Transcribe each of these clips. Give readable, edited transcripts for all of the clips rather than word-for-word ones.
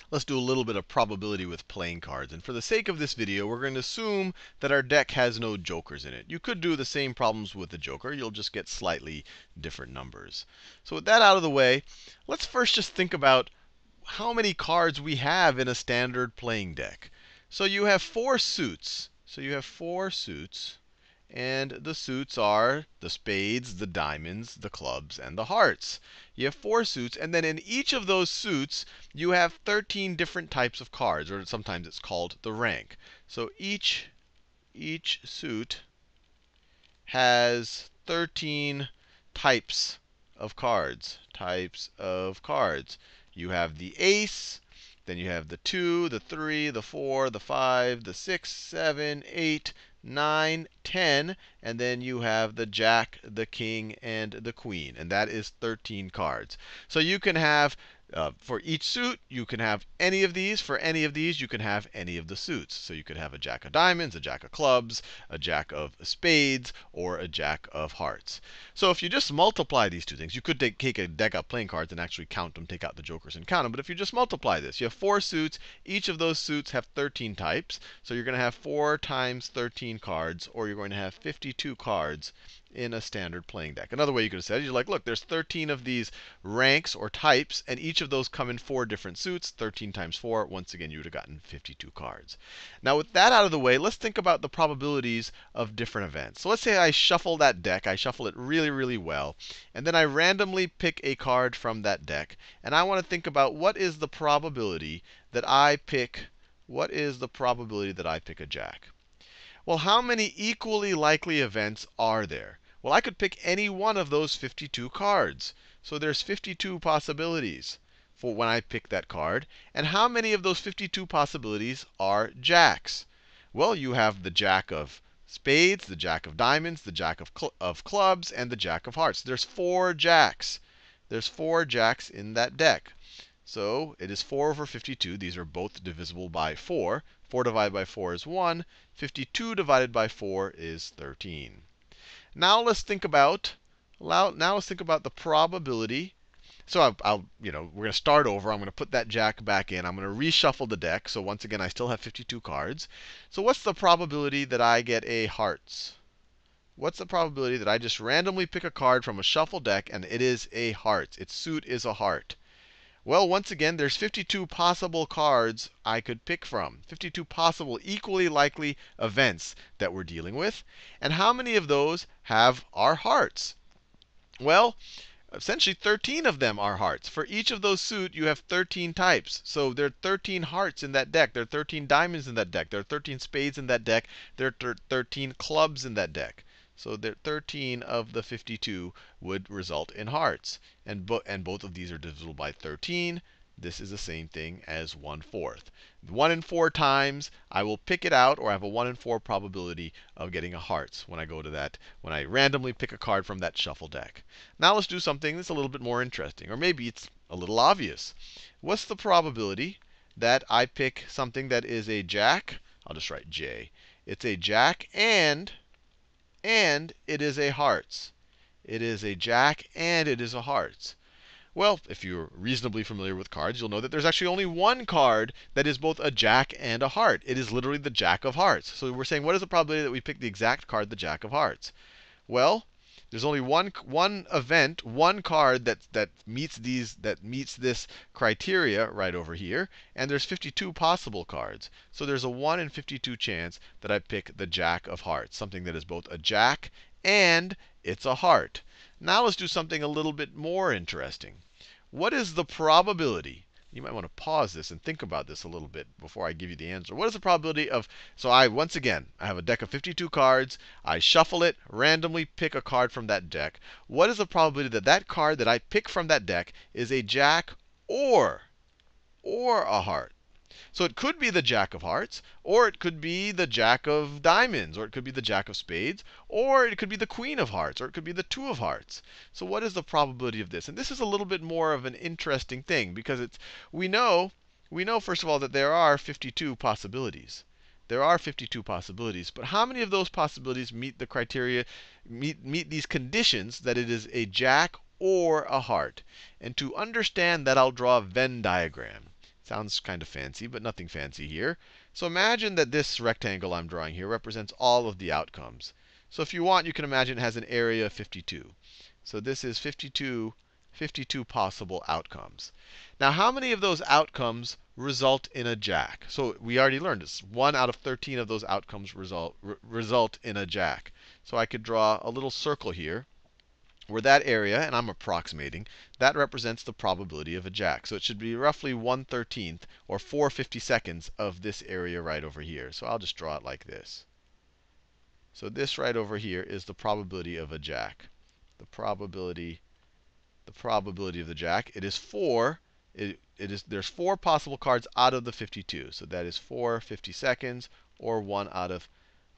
let's do a little bit of probability with playing cards. And for the sake of this video, we're going to assume that our deck has no jokers in it. You could do the same problems with the joker. You'll just get slightly different numbers. So with that out of the way, let's first just think about how many cards we have in a standard playing deck. So you have 4 suits. And the suits are the spades, the diamonds, the clubs, and the hearts. You have 4 suits, and then in each of those suits, you have 13 different types of cards, or sometimes it's called the rank. So each suit has 13 types of cards. You have the ace, then you have the 2, the 3, the 4, the 5, the 6, 7, 8, 9, 10, and then you have the jack, the king, and the queen. And that is 13 cards. So you can have, for each suit, you can have any of these. For any of these, you can have any of the suits. So you could have a jack of diamonds, a jack of clubs, a jack of spades, or a jack of hearts. So if you just multiply these two things, you could take a deck of playing cards and actually count them, take out the jokers and count them. But if you just multiply this, you have 4 suits. Each of those suits have 13 types. So you're going to have 4 times 13 cards, or you're going to have 52 cards in a standard playing deck. Another way you could have said, you're like, look, there's 13 of these ranks or types, and each of those come in 4 different suits. 13 times 4, once again, you would have gotten 52 cards. Now, with that out of the way, let's think about the probabilities of different events. So let's say I shuffle that deck. I shuffle it really, really well. And then I randomly pick a card from that deck. And I want to think about what is the probability that I pick a jack. Well, how many equally likely events are there? Well, I could pick any one of those 52 cards. So there's 52 possibilities for when I pick that card. And how many of those 52 possibilities are jacks? Well, you have the jack of spades, the jack of diamonds, the jack of clubs, and the jack of hearts. There's 4 jacks. There's 4 jacks in that deck. So it is 4 over 52. These are both divisible by 4. 4 divided by 4 is 1. 52 divided by 4 is 13. Now let's think about the probability. So we're going to start over. I'm going to put that jack back in. I'm going to reshuffle the deck. So once again, I still have 52 cards. So what's the probability that I get a hearts? What's the probability that I just randomly pick a card from a shuffle deck and it is a heart? Its suit is a heart. Well, once again, there's 52 possible cards I could pick from. 52 possible equally likely events that we're dealing with. And how many of those are hearts? Well, essentially 13 of them are hearts. For each of those suit, you have 13 types. So there are 13 hearts in that deck. There are 13 diamonds in that deck. There are 13 spades in that deck. There are 13 clubs in that deck. So 13 of the 52 would result in hearts. And both of these are divisible by 13. This is the same thing as 1/4. 1 in 4 times, I will pick it out, or I have a 1 in 4 probability of getting a hearts when I go to that, when I randomly pick a card from that shuffle deck. Now let's do something that's a little bit more interesting, or maybe it's a little obvious. What's the probability that I pick something that is a jack? I'll just write J. It's a jack and it is a hearts. It is a jack and it is a hearts. Well, if you're reasonably familiar with cards, you'll know that there's actually only one card that is both a jack and a heart. It is literally the jack of hearts. So we're saying, what is the probability that we pick the exact card, the jack of hearts? Well, there's only one event, one card that meets this criteria right over here, and there's 52 possible cards. So there's a 1 in 52 chance that I pick the jack of hearts, something that is both a jack and it's a heart. Now let's do something a little bit more interesting. What is the probability? You might want to pause this and think about this a little bit before I give you the answer. What is the probability of, so once again, I have a deck of 52 cards. I shuffle it, randomly pick a card from that deck. What is the probability that that card that I pick from that deck is a jack or a heart? So it could be the jack of hearts, or it could be the jack of diamonds, or it could be the jack of spades, or it could be the queen of hearts, or it could be the 2 of hearts. So what is the probability of this? And this is a little bit more of an interesting thing, because we know first of all that there are 52 possibilities. There are 52 possibilities, but how many of those possibilities meet the criteria, meet these conditions that it is a jack or a heart? And to understand that, I'll draw a Venn diagram. Sounds kind of fancy, but nothing fancy here. So imagine that this rectangle I'm drawing here represents all of the outcomes. So if you want, you can imagine it has an area of 52. So this is 52 possible outcomes. Now, how many of those outcomes result in a jack? So we already learned this. 1 out of 13 of those outcomes result in a jack. So I could draw a little circle here where that area, and I'm approximating, that represents the probability of a jack. So it should be roughly 1/13 or 4/52 of this area right over here. So I'll just draw it like this. So this right over here is the probability of a jack. The probability of the jack. It is 4. There's 4 possible cards out of the 52. So that is 4/52 or 1 out of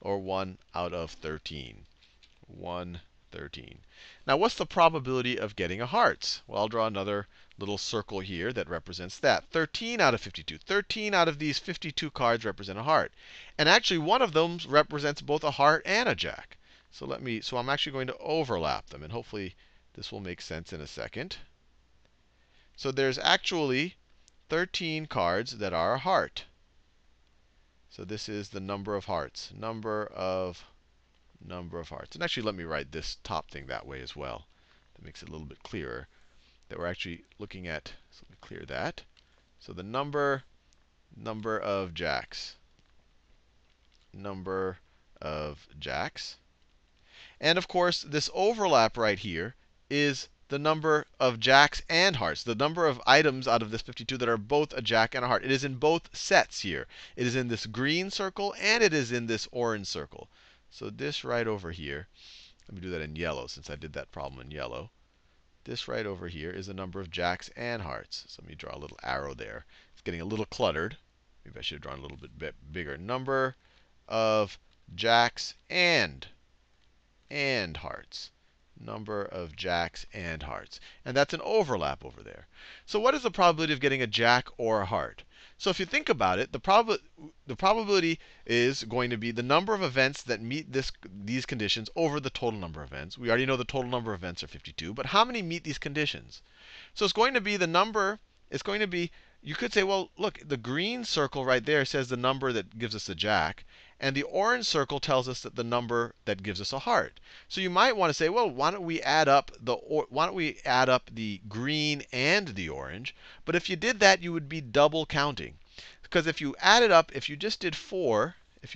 13. 1/13. Now, what's the probability of getting a hearts? Well, I'll draw another little circle here that represents that. 13 out of 52. 13 out of these 52 cards represent a heart. And actually, one of them represents both a heart and a jack. So I'm actually going to overlap them, and hopefully this will make sense in a second. So there's actually 13 cards that are a heart. So this is the number of hearts. Number of hearts. And actually, let me write this top thing that way as well. That makes it a little bit clearer that we're actually looking at. So let me clear that. So the number of jacks. Number of jacks. And of course, this overlap right here is the number of jacks and hearts. The number of items out of this 52 that are both a jack and a heart. It is in both sets here. It is in this green circle and it is in this orange circle. So this right over here, let me do that in yellow since I did that problem in yellow. This right over here is the number of jacks and hearts. So let me draw a little arrow there. It's getting a little cluttered. Maybe I should have drawn a little bit bigger. Number of jacks and hearts. Number of jacks and hearts. And that's an overlap over there. So what is the probability of getting a jack or a heart? So if you think about it, the probability is going to be the number of events that meet these conditions over the total number of events. We already know the total number of events are 52, but how many meet these conditions? So it's going to be the number, you could say, well, look, the green circle right there says the number that gives us a jack. And the orange circle tells us that the number that gives us a heart. So you might want to say, well, why don't we add up the green and the orange? But if you did that, you would be double counting. Because if you added up, if you did 4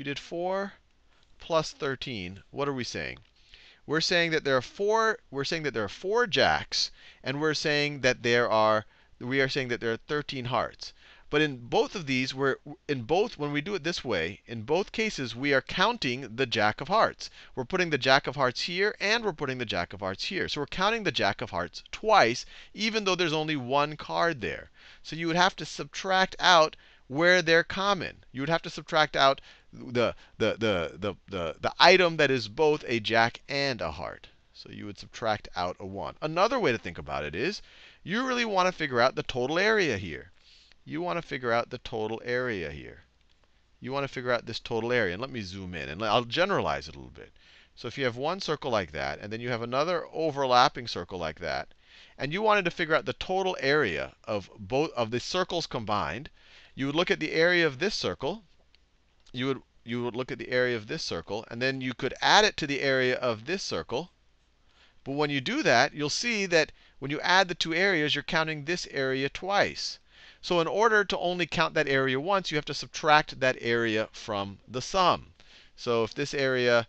plus 13, what are we saying? We're saying that there are 4 jacks, and we are saying that there are 13 hearts. But in both of these, when we do it this way, in both cases, we are counting the jack of hearts. We're putting the jack of hearts here, and we're putting the jack of hearts here. So we're counting the jack of hearts twice, even though there's only one card there. So you would have to subtract out where they're common. You would have to subtract out the item that is both a jack and a heart. So you would subtract out a 1. Another way to think about it is you really want to figure out the total area here. You want to figure out the total area here. You want to figure out this total area. And let me zoom in, and I'll generalize it a little bit. So if you have one circle like that, and then you have another overlapping circle like that, and you wanted to figure out the total area of both of the circles combined, you would look at the area of this circle. You would look at the area of this circle, and then you could add it to the area of this circle. But when you do that, you'll see that when you add the two areas, you're counting this area twice. So in order to only count that area once, you have to subtract that area from the sum. So if this area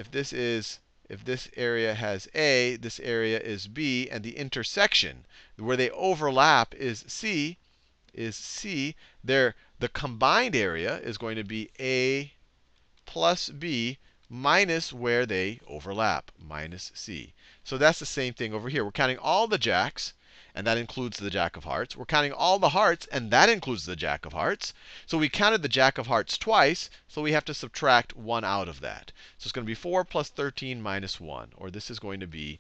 has A, this area is B, and the intersection where they overlap is C, the combined area is going to be A plus B minus where they overlap, minus C. So that's the same thing over here. We're counting all the jacks, and that includes the jack of hearts. We're counting all the hearts, and that includes the jack of hearts. So we counted the jack of hearts twice, so we have to subtract 1 out of that. So it's going to be 4 plus 13 minus 1, or this is going to be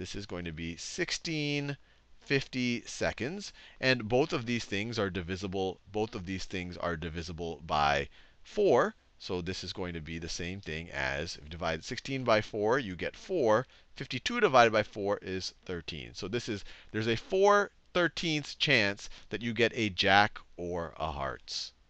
16/52. And both of these things are divisible. Both of these things are divisible by 4. So this is going to be the same thing as, if you divide 16 by 4, you get 4. 52 divided by 4 is 13. So there's a 4/13 chance that you get a jack or a hearts.